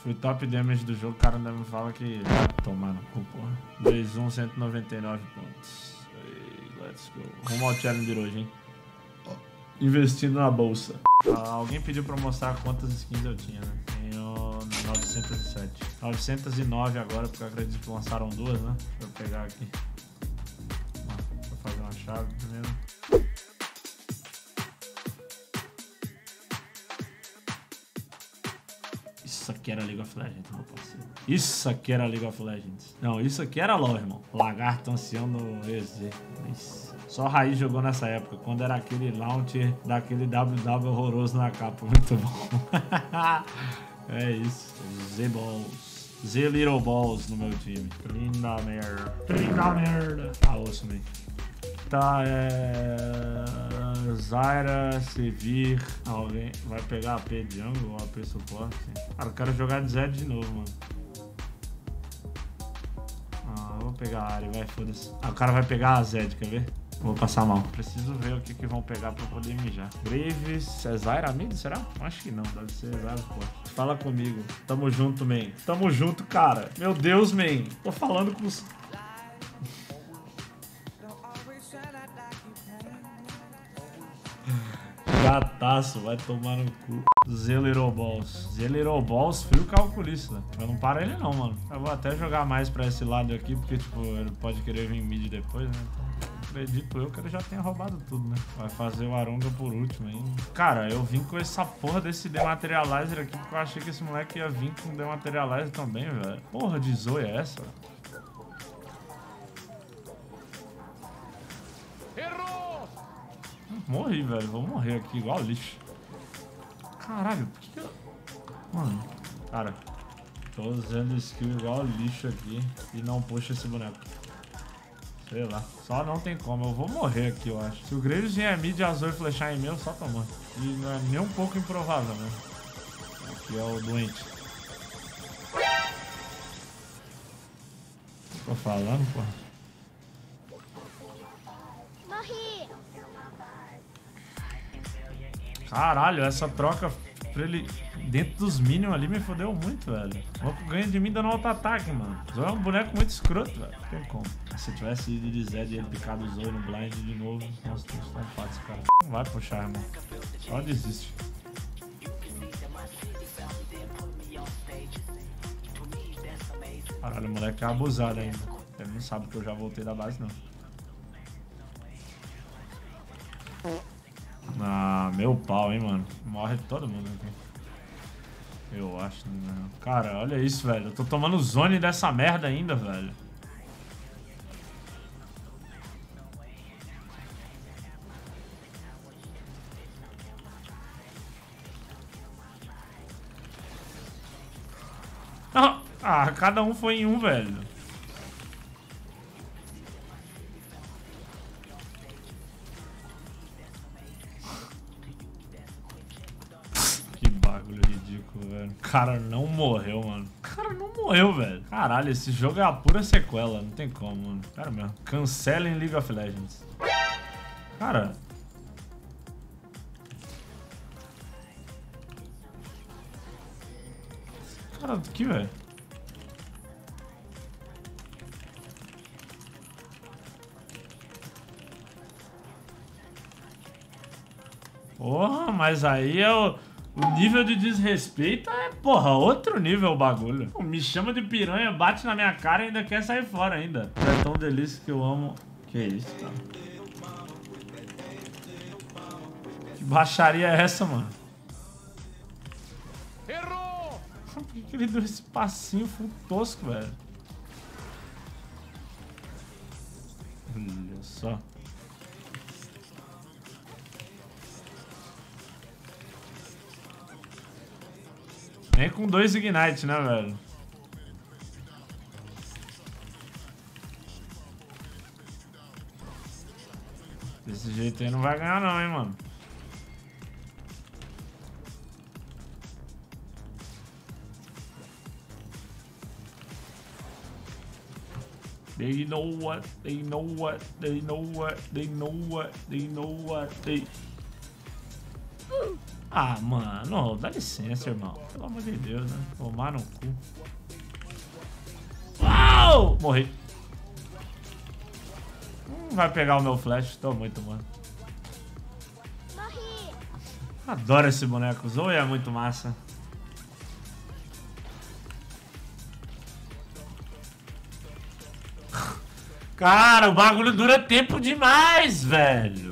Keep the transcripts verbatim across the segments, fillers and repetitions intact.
Fui top damage do jogo, o cara ainda me fala que vai tomar no cu, porra. dois um, cento e noventa e nove pontos. Aí, let's go. Rumo ao challenger hoje, hein? Investindo na bolsa. Ah, alguém pediu pra mostrar quantas skins eu tinha, né? Tenho novecentos e sete. novecentos e nove agora, porque eu acredito que lançaram duas, né? Deixa eu pegar aqui. Ah, vou fazer uma chave primeiro. Isso aqui era League of Legends, meu parceiro. Isso aqui era League of Legends. Não, isso aqui era LoL, irmão. Lagarto ancião no E Z. Isso. Só a Raiz jogou nessa época, quando era aquele launcher daquele W W horroroso na capa. Muito bom. É isso. Z-Balls. Z-Little Balls no meu time. Linda merda. Linda merda. Ah, osso, meio. Tá, é... Zyra, Sevir. Alguém vai pegar A P Jungle ou A P Suporte? Cara, eu quero jogar de Zed de novo, mano. Ah, eu vou pegar a área, vai, foda-se. Ah, o cara vai pegar a Zed, quer ver? Vou passar mal. Preciso ver o que, que vão pegar pra poder mijar. Graves, é Zyra mid, será? Acho que não, deve ser Zyra forte. Fala comigo. Tamo junto, man. Tamo junto, cara. Meu Deus, man. Tô falando com os... Gataço, vai tomar no cu. Z-Little Balls. Z-Little Balls, frio calculista. Eu não paro ele não, mano. Eu vou até jogar mais pra esse lado aqui, porque, tipo, ele pode querer vir mid depois, né? Então, acredito eu que ele já tenha roubado tudo, né? Vai fazer o Aronga por último ainda. Cara, eu vim com essa porra desse Dematerializer aqui, porque eu achei que esse moleque ia vir com Dematerializer também, velho. Porra de Zoe é essa? Errou! Morri, velho. Vou morrer aqui igual lixo. Caralho, por que que eu... Mano, cara, tô usando skill igual lixo aqui e não puxa esse boneco. Sei lá, só não tem como. Eu vou morrer aqui, eu acho. Se o Graves vier mid azul e flechar em meu, só tomou. E não é nem um pouco improvável, né? Aqui é o doente. Tô falando, porra. Morri! Caralho, essa troca pra ele dentro dos minions ali me fodeu muito, velho. O louco ganha de mim dando auto-ataque, mano. Zoe é um boneco muito escroto, velho. Não tem como. Se eu tivesse ido de Zed e ele picado o Zoe no blind de novo, nossa, tem que estar esse cara. Não vai puxar, irmão. Só desiste. Caralho, o moleque é abusado ainda. Ele não sabe que eu já voltei da base, não. Ah, meu pau, hein, mano. Morre todo mundo aqui. Eu acho, né? Cara, olha isso, velho. Eu tô tomando zone dessa merda ainda, velho. Ah, ah, cada um foi em um, velho. Bagulho ridículo, velho. O cara não morreu, mano. O cara não morreu, velho. Caralho, esse jogo é a pura sequela. Não tem como, mano. Cara mesmo. Cancelem League of Legends. Cara. Cara, aqui, velho. Porra, mas aí é o... O nível de desrespeito é, porra, outro nível o bagulho. Pô, me chama de piranha, bate na minha cara e ainda quer sair fora ainda. É tão delícia que eu amo. Que isso, cara? Que baixaria é essa, mano? Errou! Por que, que ele deu esse passinho full tosco, velho? Olha só. Nem com dois Ignite, né, velho? Desse jeito aí não vai ganhar não, hein, mano. They know what, they know what, they know what, they know what, they know what, they... Ah, mano, dá licença, irmão. Pelo amor de Deus, né? Tomar no cu. Uau! Morri. Hum, vai pegar o meu flash. Tô muito, mano. Morri. Adoro esse boneco. Zoe é muito massa. Cara, o bagulho dura tempo demais, velho.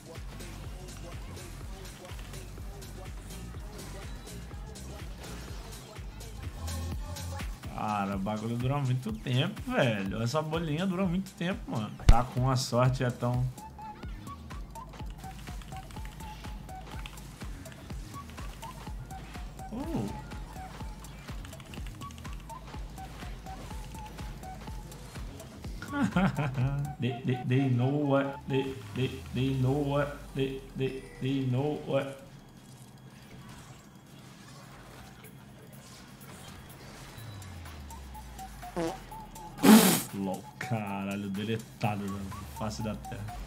Cara, o bagulho dura muito tempo, velho. Essa bolinha dura muito tempo, mano. Tá com uma sorte, é tão... Uh. they, they, they know what they, they, they know what they, they, they know what. LOL, caralho, deletado na face da terra.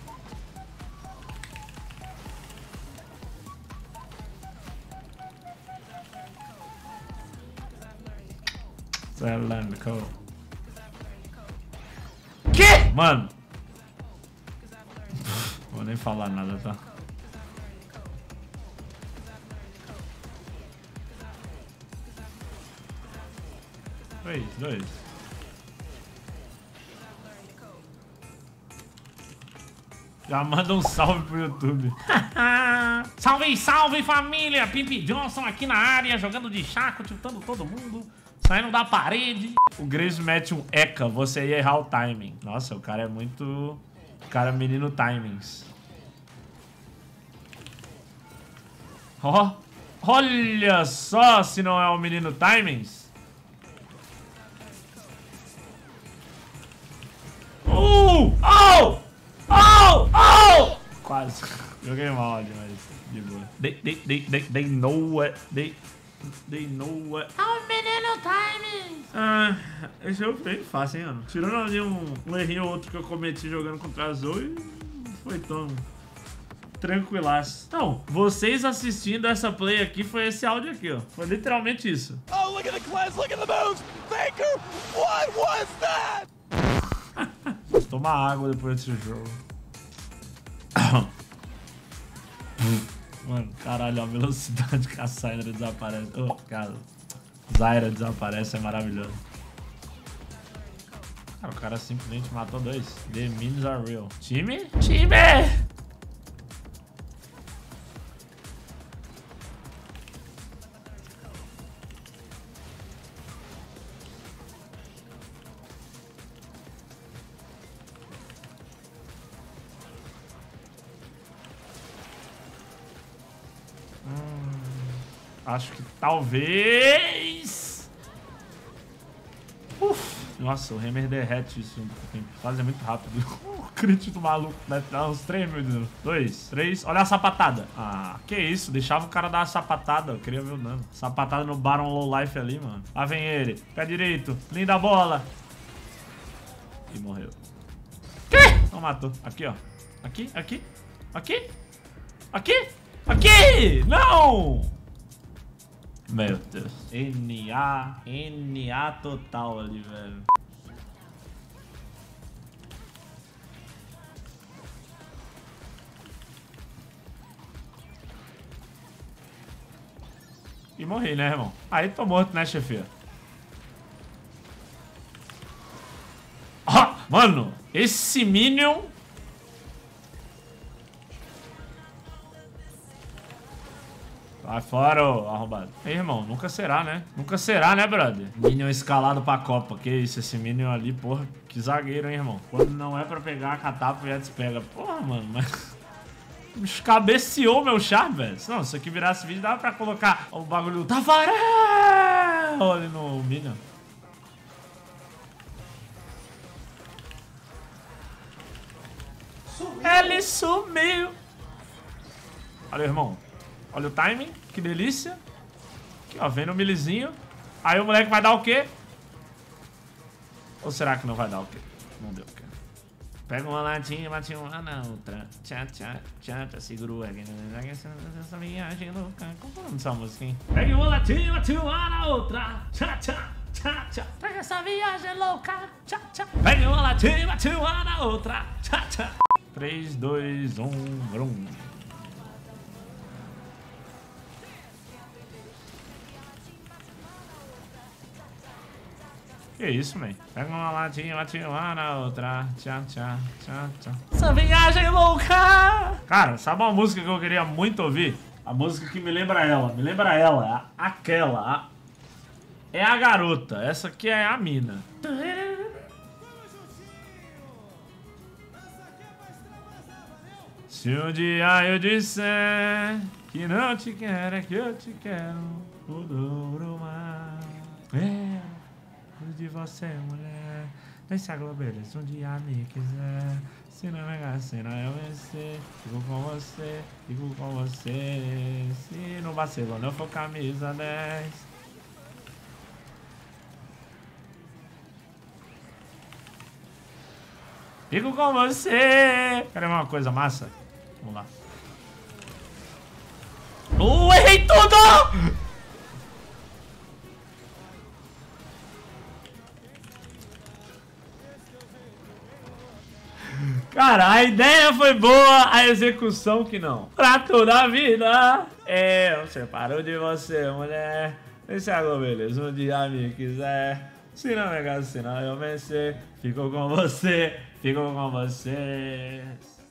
Zelanico. Que? Mano. Vou nem falar nada, tá? Dois, dois. Já manda um salve pro YouTube. Salve, salve família! Pimp Johnson aqui na área, jogando de chaco, tiltando todo mundo, saindo da parede. O Grace mete um Eka, você ia errar o timing. Nossa, o cara é muito... O cara é menino timings. Ó, oh, olha só se não é o menino timings. Uh! Oh! Oh! Oh! Quase. Joguei mal ali, mas de boa. They, they, they, they, they know what... They, they know what... Oh, menino timing! Ah, esse jogo foi bem fácil, hein, mano? Tirando ali um, um errinho ou outro que eu cometi jogando contra a Zoe, não foi tão tranquilaço. Então, vocês assistindo essa play aqui, foi esse áudio aqui, ó. Foi literalmente isso. Oh, look at the cleanse, look at the moves! Faker, what was that? Vou tomar água depois desse jogo. Mano, caralho, a velocidade que a Syndra desaparece. Oh, cara, Zyra desaparece, é maravilhoso. Cara, o cara simplesmente matou dois. The memes are real. Time? Time! Acho que talvez... Uf. Nossa, o Hammer derrete isso. Tem que fazer muito rápido. O crítico maluco. Deve dar uns três, meu Deus. Dois, três. Olha a sapatada. Ah, que isso. Deixava o cara dar uma sapatada. Eu queria ver o dano. Sapatada no Baron Low Life ali, mano. Lá vem ele. Pé direito. Linda bola. E morreu. Que? Não matou. Aqui, ó. Aqui, aqui. Aqui. Aqui. Aqui. Não. Meu Deus. N A. N A total ali, velho. E morri, né, irmão? Aí tô morto, né, chefia? Ah, mano, esse Minion... Vai fora, ô arrombado. Ei, irmão, nunca será, né? Nunca será, né, brother? Minion escalado pra Copa. Que isso, esse Minion ali, porra. Que zagueiro, hein, irmão? Quando não é pra pegar a catapa, já despega. Porra, mano, mas... O bicho cabeceou meu char, velho. Não, se aqui virasse vídeo, dava pra colocar o bagulho do Tafarel ali no Minion. Sumiu. Ele sumiu. Olha, irmão. Olha o timing, que delícia. Aqui, ó, vem no milizinho. Aí o moleque vai dar o quê? Ou será que não vai dar o quê? Não deu o quê? Pega uma latinha, bate uma na outra. Tchá, tchá, tchá, tchá. Segura o reggae. Essa viagem louca. Qual é o nome dessa música, hein? Pega uma latinha, bate uma na outra. Tchá, tchá, tchá, tchá. Pega essa viagem louca. Tchá, tchá. Pega uma latinha, bate uma na outra. Tchá, tchá. três, dois, um, brum. Que isso, man? Pega uma latinha, bate uma na outra. Tchá, tchá, tchá, tchá. Essa viagem louca! Cara, sabe uma música que eu queria muito ouvir? A música que me lembra ela, me lembra ela, a, aquela. A, é a garota, essa aqui é a mina. Se um dia eu disser que não te quero, é que eu te quero, o dobro mar. É. De você, mulher, deixa a globelha se um dia me quiser. Se não me se não eu vencer, fico com você, fico com você. Se no Barcelona eu for camisa dez. Fico com você. Quer ver uma coisa massa? Vamos lá. Uh, errei tudo! Cara, a ideia foi boa, a execução que não. Pra toda a vida, eu separo de você, mulher. Deixa a beleza, um dia me quiser. Se não me se não eu vencer. Fico com você, fico com você.